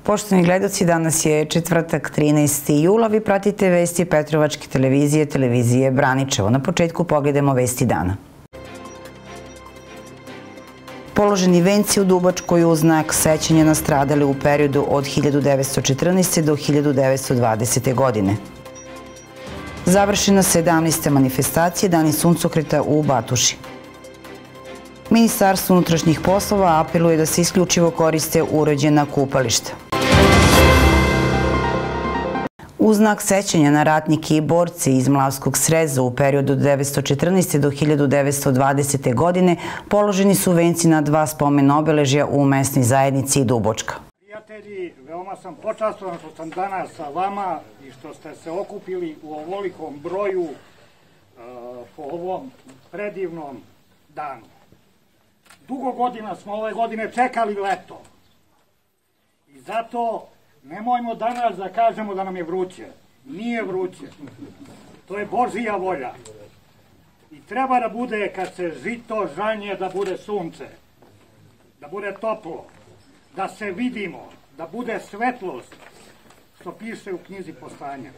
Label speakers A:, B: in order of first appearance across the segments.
A: Poštovani gledaoci, danas je četvrtak 13. jula. Vi pratite vesti Petrovačke televizije, televizije Braničevo. Na početku pogledamo vesti dana. Položeni venci u Dubačkoj u znak sećanja na stradale u periodu od 1914. do 1920. godine. Završena 17. manifestacija Dani suncokreta u Batuši. Ministarstvo unutrašnjih poslova apeluje da se isključivo koriste uređena kupališta. U znak sećanja na ratnike i borce iz Mlavskog sreza u periodu od 1914. do 1920. godine položeni su venci na 2 spomen obeležja u mesnoj zajednici Dubočka.
B: Prijatelji, veoma sam počastvovan što sam danas sa vama i što ste se okupili u ovolikom broju po ovom predivnom danu. Dugo godina smo ove godine čekali leto i zato nemojmo danas da kažemo da nam je vruće. Nije vruće. To je Božija volja. I treba da bude, kad se žito žanje, da bude sunce, da bude toplo, da se vidimo, da bude svetlost, što piše u knjizi Postanja.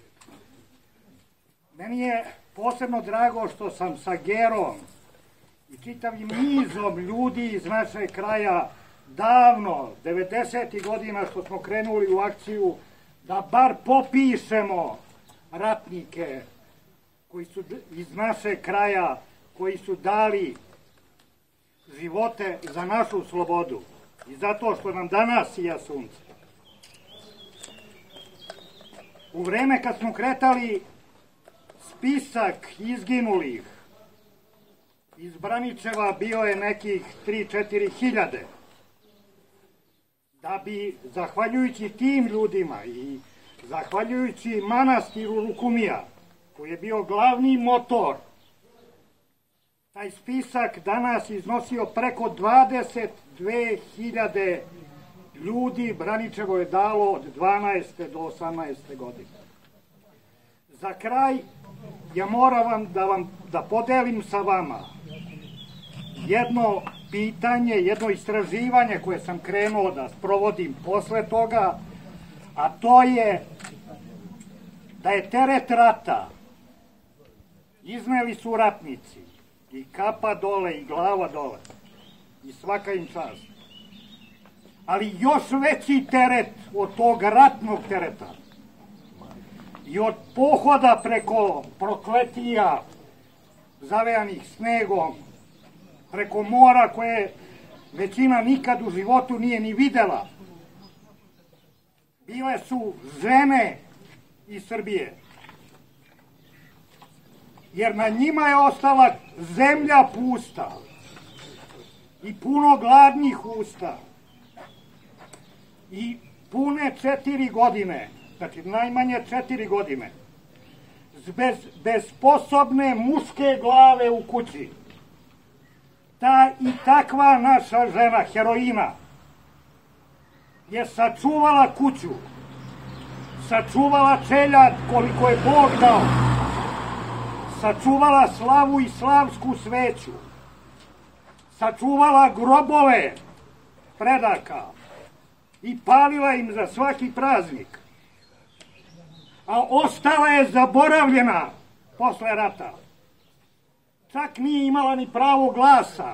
B: Meni je posebno drago što sam sa Gerom i čitavim nizom ljudi iz našeg kraja davno, 90. godina što smo krenuli u akciju, da bar popišemo ratnike koji su iz našeg kraja, koji su dali živote za našu slobodu i zato što nam danas sija sunce. U vreme kad smo kretali spisak izginulih iz Braničeva bio je nekih 3-4 hiljade. Da bi, zahvaljujući tim ljudima i zahvaljujući manastiru Lukumija, koji je bio glavni motor, taj spisak danas iznosio preko 22.000 ljudi. Braničevo je dalo od 12. do 18. godine. Za kraj, ja moram da podelim sa vama jedno pitanje, jedno istraživanje koje sam krenuo da sprovodim posle toga, a to je da je teret rata izneli su ratnici i kapa dole i glava dole i svaka im čast. Ali još veći teret od tog ratnog tereta i od pohoda preko prokletija zavejanih snegom, preko mora koje većina nikad u životu nije ni videla, bile su žene iz Srbije. Jer na njima je ostala zemlja pusta i puno gladnih usta. I pune 4 godine, znači najmanje 4 godine, bez sposobne muške glave u kući, ta i takva naša žena, heroina, je sačuvala kuću, sačuvala čeljad koliko je Bog dao, sačuvala slavu i slavsku sveću, sačuvala grobove predaka i palila im za svaki praznik, a ostala je zaboravljena posle rata. Čak nije imala ni pravo glasa.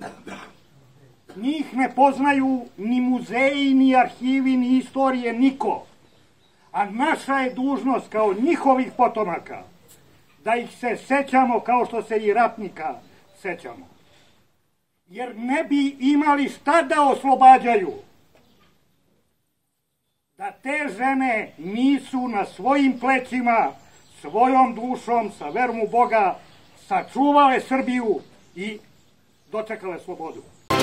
B: Njih ne poznaju ni muzeji, ni arhivi, ni istorije, niko. A naša je dužnost kao njihovih potomaka da ih se sećamo kao što se i ratnika sećamo. Jer ne bi imali šta da oslobađaju da te žene nisu na svojim plećima, svojom dušom, sa verom u Boga, sačuvale Srbiju i dočekale slobodu.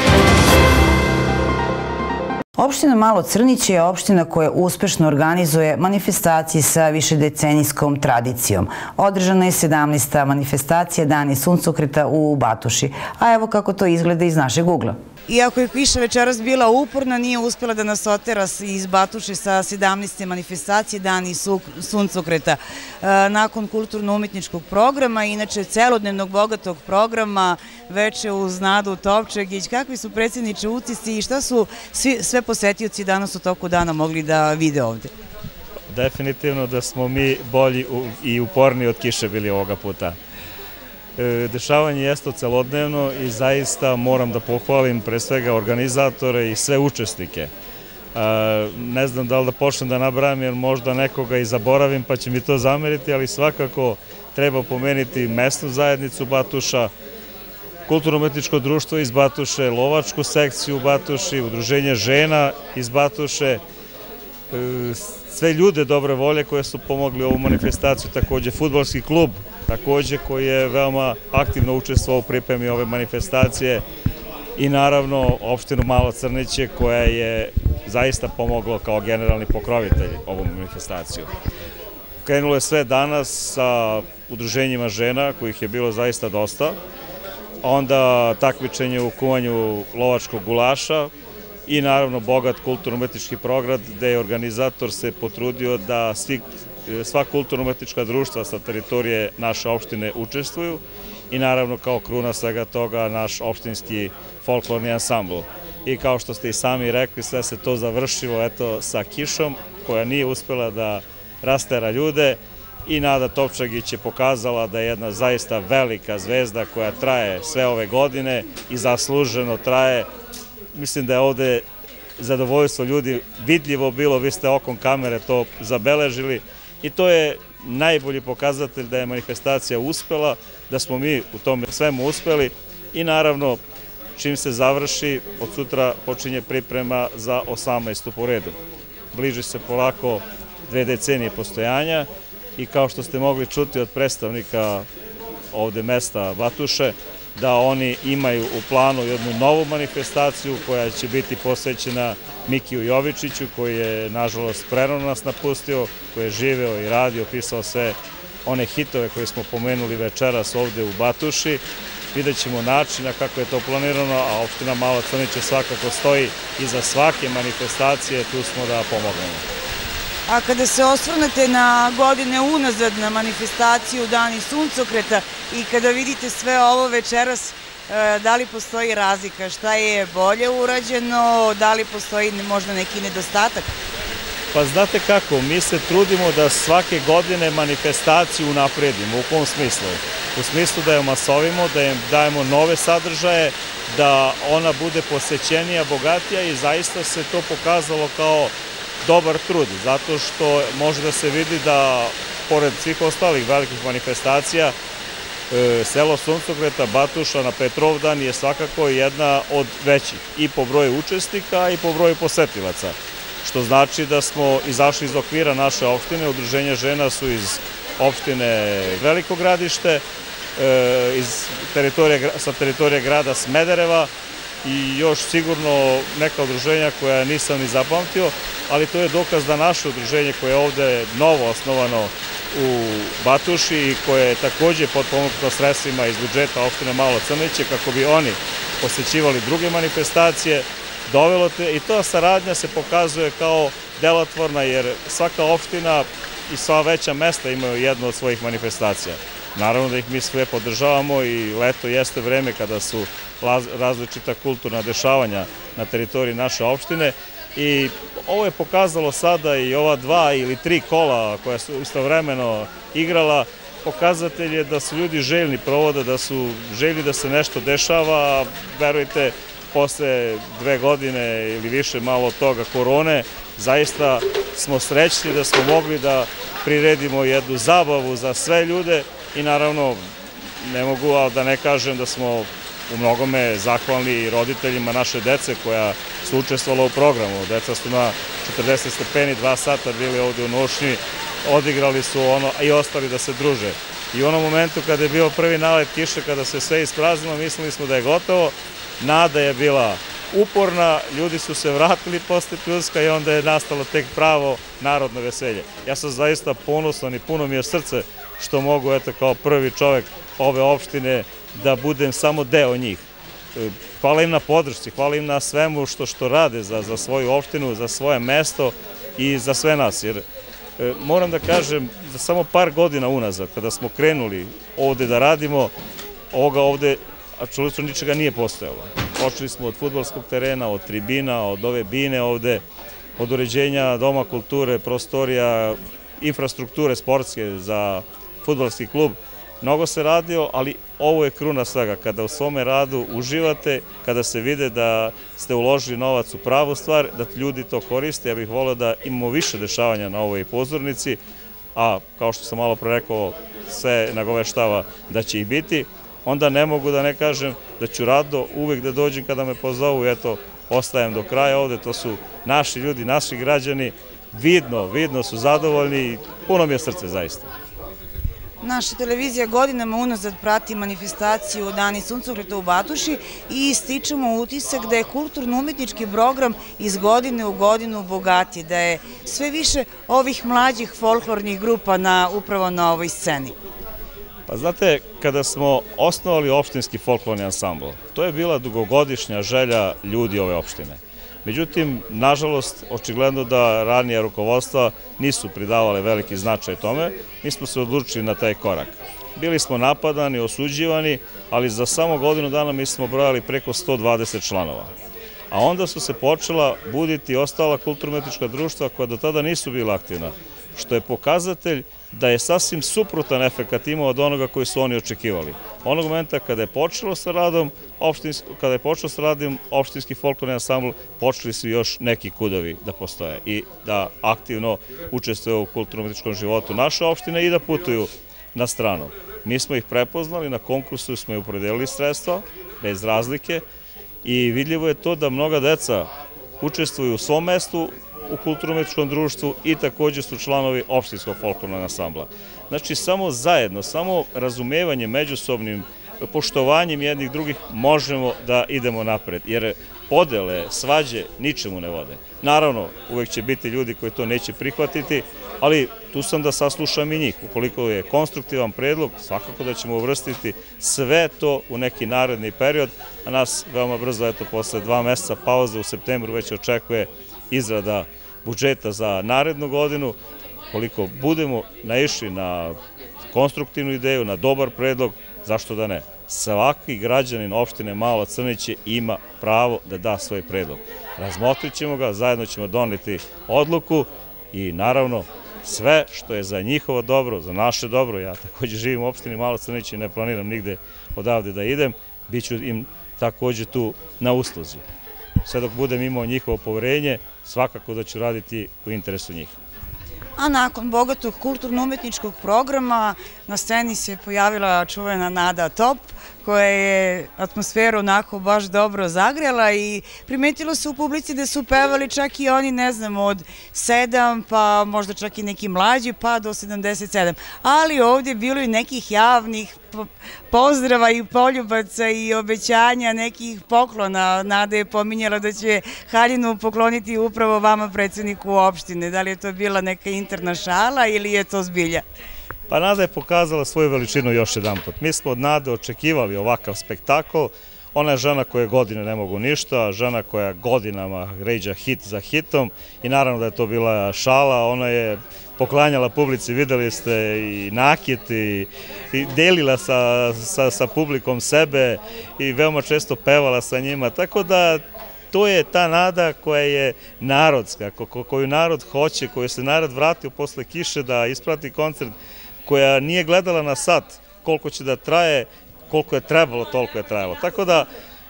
A: Opština Malo Crniće je opština koja uspešno organizuje manifestacije sa višedecenijskom tradicijom. Održana je 17. manifestacija Dani suncokreta u Batuši. A evo kako to izgleda iz našeg ugla. Iako je kiša večeras bila uporna, nije uspela da nas otera iz Batuše sa 17. manifestacije Dani suncokreta. Nakon kulturno-umetničkog programa, inače celodnevnog bogatog programa, veče uz Nadu Topčagić, kakvi su predsjedniče utisci i šta su sve posetioci danas u toku dana mogli da vide ovde?
C: Definitivno da smo mi bolji i uporniji od kiše bili ovoga puta. Dešavanje jeste celodnevno i zaista moram da pohvalim pre svega organizatore i sve učesnike. Ne znam da li da počnem da nabrajam jer možda nekoga i zaboravim pa će mi to zameriti, ali svakako treba pomenuti mesnu zajednicu Batuša, kulturno-umetničko društvo iz Batuše, lovačku sekciju u Batuši, udruženje žena iz Batuše, sve ljude dobre volje koje su pomogli ovu manifestaciju, takođe fudbalski klub, takođe koji je veoma aktivno učestvovao u pripremi ove manifestacije i naravno opštinu Malo Crniće koja je zaista pomogla kao generalni pokrovitelj ovu manifestaciju. Krenulo je sve danas sa udruženjima žena kojih je bilo zaista dosta, onda takmičenje u kuvanju lovačkog gulaša i naravno bogat kulturno-umetnički program gde je organizator se potrudio da sva kulturno-umetnička društva sa teritorije naše opštine učestvuju i naravno kao kruna svega toga naš opštinski folklorni ansambl. I kao što ste i sami rekli, sve se to završilo sa kišom koja nije uspela da rastera ljude i Nada Topčagić je pokazala da je jedna zaista velika zvezda koja traje sve ove godine i zasluženo traje. Mislim da je ovde zadovoljstvo ljudi vidljivo bilo, vi ste okom kamere to zabeležili i to je najbolji pokazatelj da je manifestacija uspela, da smo mi u tome svemu uspeli i naravno čim se završi, od sutra počinje priprema za 18. po redu. Bliži se polako 2 decenije postojanja i kao što ste mogli čuti od predstavnika ovde mesta Batuše, da oni imaju u planu jednu novu manifestaciju koja će biti posvećena Mikiju Jovičiću, koji je, nažalost, prerano nas napustio, koji je živeo i radio, pisao sve one hitove koje smo pomenuli večeras ovde u Batuši. Vidjet ćemo načina kako je to planirano, a opština Malo Crniće svakako stoji iza svake manifestacije, tu smo da pomognemo.
A: A kada se osvrnete na godine unazad na manifestaciju Dani suncokreta i kada vidite sve ovo večeras, da li postoji razlika? Šta je bolje urađeno? Da li postoji možda neki nedostatak?
C: Pa znate kako, mi se trudimo da svake godine manifestaciju unapredimo. U kom smislu? U smislu da je omasovimo, da im dajemo nove sadržaje, da ona bude posećenija, bogatija i zaista se to pokazalo kao dobar trud, zato što može da se vidi da, pored svih ostalih velikih manifestacija, selo Suncokreta, Batuša na Petrovdan je svakako jedna od većih i po broju učesnika i po broju posetilaca, što znači da smo izašli iz okvira naše opštine. Udruženja žena su iz opštine Veliko Gradište, sa teritorije grada Smedereva i još sigurno neka udruženja koja nisam ni zapamtio, ali to je dokaz da naše udruženje koje je ovde novo osnovano u Batuši i koje je takođe potpomognuto sredstvima iz budžeta opštine Malo Crniće kako bi oni posećivali druge manifestacije, dovelo te i ta saradnja se pokazuje kao delotvorna jer svaka opština i sva veća mesta imaju jednu od svojih manifestacija. Naravno da ih mi sve podržavamo i leto jeste vreme kada su različita kulturna dešavanja na teritoriji naše opštine i ovo je pokazalo sada i ova 2 ili 3 kola koja su istovremeno igrala, pokazatelj je da su ljudi željni provoda, da su željni da se nešto dešava, a verujte, posle 2 godine ili više malo od toga korone, zaista smo srećni da smo mogli da priredimo jednu zabavu za sve ljude i naravno ne mogu da ne kažem da smo u mnogome zahvalni i roditeljima naše dece koja su učestvovala u programu. Deca su na 40 stepeni 2 sata bili ovde u nošnji, odigrali su ono i ostali da se druže. I u onom momentu kada je bio prvi nalet kiše, kada se sve ispraznilo, mislili smo da je gotovo, nada je bila uporna, ljudi su se vratili posle pljuska i onda je nastalo tek pravo narodno veselje. Ja sam zaista ponosan i puno mi je srce što mogu, eto, kao prvi čovek ove opštine da budem samo deo njih. Hvala im na podršci, hvala im na svemu što rade za svoju opštinu, za svoje mesto i za sve nas. Jer moram da kažem, za samo par godina unazad, kada smo krenuli ovde da radimo, ovoga ovde apsolutno ničega nije postojalo. Počeli smo od fudbalskog terena, od tribina, od ove bine ovde, od uređenja doma kulture, prostorija, infrastrukture sportske za fudbalski klub. Mnogo se radio, ali ovo je kruna svega. Kada u svome radu uživate, kada se vide da ste uložili novac u pravu stvar, da ljudi to koriste, ja bih volio da imamo više dešavanja na ovoj pozornici, a kao što sam malo pre rekao, sve nagoveštava da će ih biti, onda ne mogu da ne kažem da ću rado uvek da dođem kada me pozovu, eto, ostajem do kraja ovde, to su naši ljudi, naši građani, vidno su zadovoljni i puno mi je srce zaista.
A: Naša televizija godinama unazad prati manifestaciju Dani suncokreta u Batuši i stičemo utisak da je kulturno-umetnički program iz godine u godinu bogatiji, da je sve više ovih mlađih folklornih grupa upravo na ovoj sceni.
C: Pa znate, kada smo osnovali opštinski folklorni ansambl, to je bila dugogodišnja želja ljudi ove opštine. Međutim, nažalost, očigledno da ranija rukovodstva nisu pridavale veliki značaj tome, mi smo se odlučili na taj korak. Bili smo napadani, osuđivani, ali za samo godinu dana mi smo brojali preko 120 članova. A onda su se počela buditi ostala kulturno-umetnička društva koja do tada nisu bila aktivna, što je pokazatelj da je sasvim suprotan efekat imao od onoga koji su oni očekivali. Onog momenta kada je počelo sa radom opštinski folklorni ansambl, počeli su još neki kudovi da postoje i da aktivno učestvuju u kulturno-umetničkom životu naše opštine i da putuju na stranu. Mi smo ih prepoznali, na konkursu smo i opredelili sredstva, bez razlike, i vidljivo je to da mnoga deca učestvuju u svom mestu u kulturno-umetničkom društvu i takođe su članovi opštinskog folklornog ansambla. Znači, samo zajedno, samo razumevanjem, međusobnim poštovanjem jednih drugih možemo da idemo napred, jer podele, svađe ničemu ne vode. Naravno, uvek će biti ljudi koji to neće prihvatiti, ali tu sam da saslušam i njih. Ukoliko je konstruktivan predlog, svakako da ćemo uvrstiti sve to u neki naredni period, a nas veoma brzo, eto, posle 2 meseca pauze u septembru već očekuje izrada budžeta za narednu godinu. Koliko budemo naišli na konstruktivnu ideju, na dobar predlog, zašto da ne? Svaki građanin opštine Malo Crniće ima pravo da da svoj predlog. Razmotrit ćemo ga, zajedno ćemo doneti odluku i naravno sve što je za njihovo dobro, za naše dobro, ja takođe živim u opštini Malo Crniće i ne planiram nigde odavde da idem, bit ću im takođe tu na usluzi. Sve dok budem imao njihovo poverenje, svakako da ću raditi u interesu njih.
A: A nakon bogatog kulturno-umetničkog programa na sceni se pojavila čuvena Nada Top, koja je atmosferu onako baš dobro zagrela i primetilo se u publici da su pevali čak i oni, ne znam, od 7 pa možda čak i neki mlađi pa do 77. Ali ovdje je bilo i nekih javnih pozdrava i poljubaca i obećanja nekih poklona. Nada je pominjala da će haljinu pokloniti upravo vama, predsjedniku opštine. Da li je to bila neka interna šala ili je to zbilja?
C: Pa Nada je pokazala svoju veličinu još jedan put. Mi smo od Nade očekivali ovakav spektakl. Ona je žena koja godine ne mogu ništa, žena koja godinama ređa hit za hitom i naravno da je to bila šala. Ona je poklanjala publici, videli ste, i nakit i delila sa publikom sebe i veoma često pevala sa njima. Tako da to je ta Nada koja je narodska, koju narod hoće, koju se narod vratio posle kiše da isprati koncert, koja nije gledala na sat koliko će da traje, koliko je trebalo, toliko je trajalo. Tako da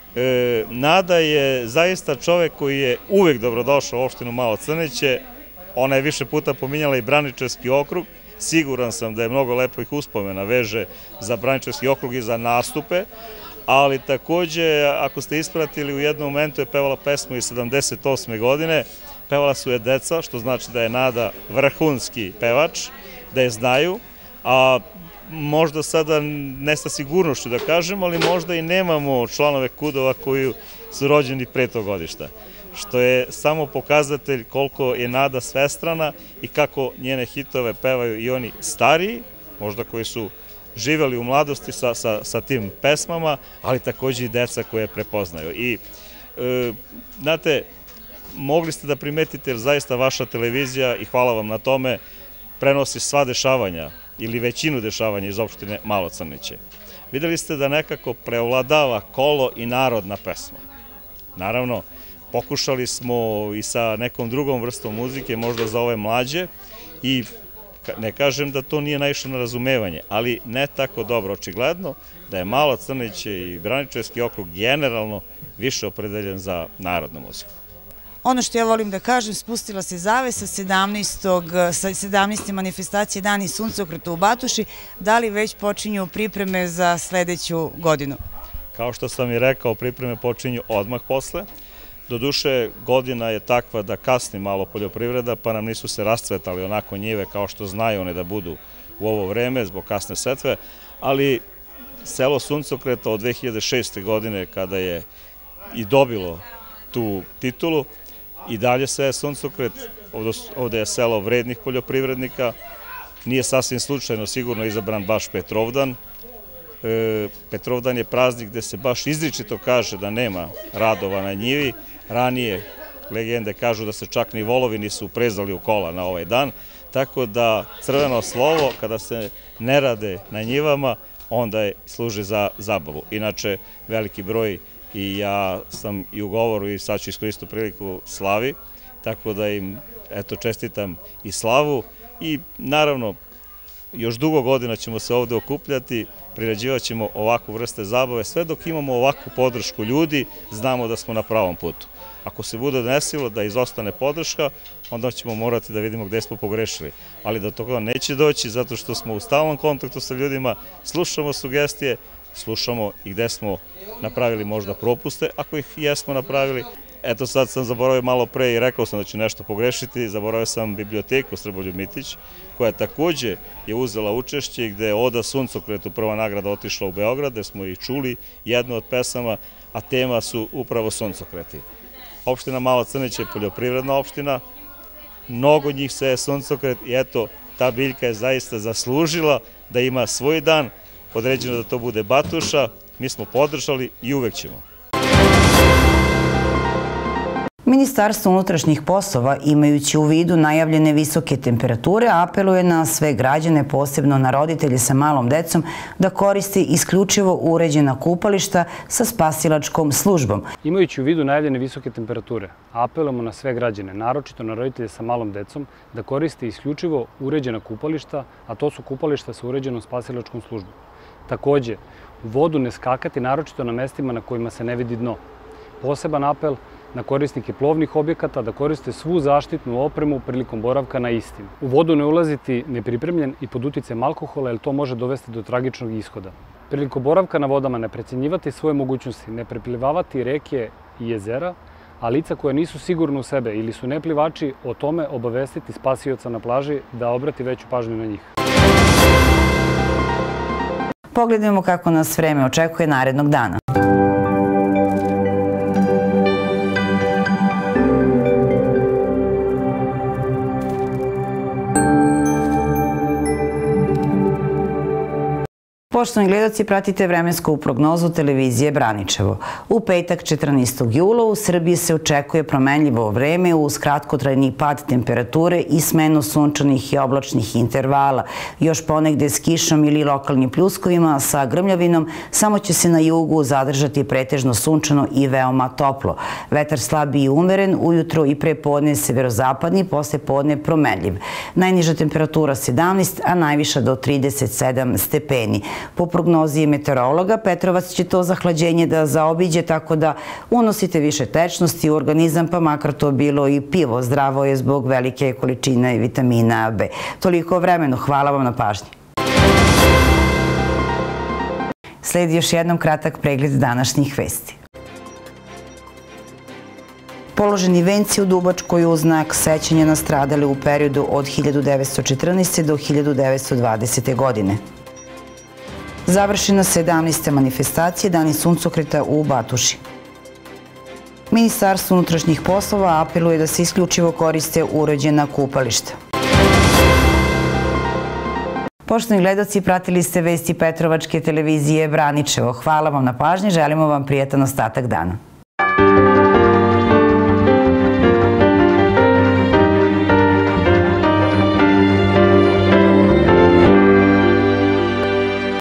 C: Nada je zaista čovek koji je uvek dobrodošao u opštinu Malo Crniće. Ona je više puta pominjala i Braničevski okrug. Siguran sam da je mnogo lepih uspomena veže za Braničevski okrug i za nastupe, ali takođe, ako ste ispratili, u jednom momentu je pevala pesmu iz 78. godine. Pevala su je deca, što znači da je Nada vrhunski pevač, da je znaju, a možda sada ne sa sigurnošću da kažem, ali možda i nemamo članove kudova koji su rođeni pre tog godišta, što je samo pokazatelj koliko je Nada svestrana i kako njene hitove pevaju i oni stariji, možda koji su živeli u mladosti sa tim pesmama, ali takođe i deca koje prepoznaju. I, znate, mogli ste da primetite, jer zaista vaša televizija, i hvala vam na tome, prenosi sva dešavanja ili većinu dešavanja iz opštine Malo Crniće. Videli ste da nekako preovladava kolo i narodna pesma. Naravno, pokušali smo i sa nekom drugom vrstom muzike, možda za ove mlađe, i ne kažem da to nije naišlo na razumevanje, ali ne tako dobro. Očigledno da je Malo Crniće i Braničevski okrug generalno više opredeljen za narodnu muziku.
A: Ono što ja volim da kažem, spustila se zavesa 17. manifestacije Dani suncokreta u Batoši. Da li već počinju pripreme za sledeću godinu?
C: Kao što sam i rekao, pripreme počinju odmah posle. Doduše, godina je takva da kasni malo poljoprivreda, pa nam nisu se rascvetali onako njive kao što znaju one da budu u ovo vreme zbog kasne setve, ali selo Suncokreta od 2006. godine, kada je i dobilo tu titulu, i dalje se je Suncokret, ovde je selo vrednih poljoprivrednika, nije sasvim slučajno sigurno izabran baš Petrovdan. Petrovdan je praznik gde se baš izričito kaže da nema radova na njivi. Ranije legende kažu da se čak ni volovi nisu uprezali u kola na ovaj dan, tako da crveno slovo kada se ne rade na njivama, onda služi za zabavu. Inače, veliki broj, i ja sam i u govoru i sad ću iskoristiti priliku slavi, tako da im čestitam i slavu i naravno još dugo godina ćemo se ovde okupljati, priređivat ćemo ovakvu vrste zabave, sve dok imamo ovakvu podršku ljudi, znamo da smo na pravom putu. Ako se bude desilo da izostane podrška, onda ćemo morati da vidimo gde smo pogrešili. Ali do toga neće doći zato što smo u stalnom kontaktu sa ljudima, slušamo sugestije, slušamo i gde smo napravili možda propuste, ako ih jesmo napravili. Eto, sad sam zaboravio malo pre i rekao sam da ću nešto pogrešiti, zaboravio sam biblioteku Srboljub Mitić, koja takođe je uzela učešće gde je Oda Suncokretu prva nagrada otišla u Beograd, gde smo i čuli jednu od pesama, a tema su upravo suncokreti. Opština Mala Crnić je poljoprivredna opština, mnogo njih se je suncokret i eto, ta biljka je zaista zaslužila da ima svoj dan, određeno da to bude Batuša, mi smo podržali i uvek ćemo.
A: Ministarstvo unutrašnjih poslova, imajući u vidu najavljene visoke temperature, apeluje na sve građane, posebno na roditelje sa malom decom, da koriste isključivo uređena kupališta sa spasilačkom službom.
D: Imajući u vidu najavljene visoke temperature, apelujemo na sve građane, naročito na roditelje sa malom decom, da koriste isključivo uređena kupališta, a to su kupališta sa uređenom spasilačkom službom. Takođe, u vodu ne skakati, naročito na mestima na kojima se ne vidi dno. Poseban apel na korisnike plovnih objekata da koriste svu zaštitnu opremu prilikom boravka na istim. U vodu ne ulaziti nepripremljen i pod uticajem alkohola, jer to može dovesti do tragičnog ishoda. Prilikom boravka na vodama ne precenjivati svoje mogućnosti, ne preplivavati reke i jezera, a lica koja nisu sigurna u sebe ili su neplivači, o tome obavestiti spasioca na plaži da obrati veću pažnju na njih.
A: Pogledajmo kako nas vreme očekuje narednog dana. Poštovani gledaoci, pratite vremensku prognozu televizije Braničevo. U petak 14. jula u Srbiji se očekuje promenljivo vreme uz kratkotrajni pad temperature i smenu sunčanih i oblačnih intervala. Još ponegde s kišom ili lokalnim pljuskovima sa grmljavinom, samo će se na jugu zadržati pretežno sunčano i veoma toplo. Vetar slab i umeren, ujutro i pre podne severozapadni, posle podne promenljiv. Najniža temperatura 17, a najviša do 37 stepeni. Po prognozi meteorologa, Petrovac će to zahlađenje da zaobiđe, tako da unosite više tečnosti u organizam, pa makar to bilo i pivo. Zdravo je zbog velike količine vitamina B. Toliko o vremenu. Hvala vam na pažnji. Sledi još jednom kratak pregled današnjih vesti. Položeni venci u Dubačkoj u znak sećanja na stradale u periodu od 1914. do 1920. godine. Završena 17. manifestacija Dani suncokreta u Batuši. Ministarstvo unutrašnjih poslova apeluje da se isključivo koriste uređena kupališta. Poštovani gledaoci, pratili ste vesti Petrovačke televizije Braničevo. Hvala vam na pažnji, želimo vam prijetan ostatak dana.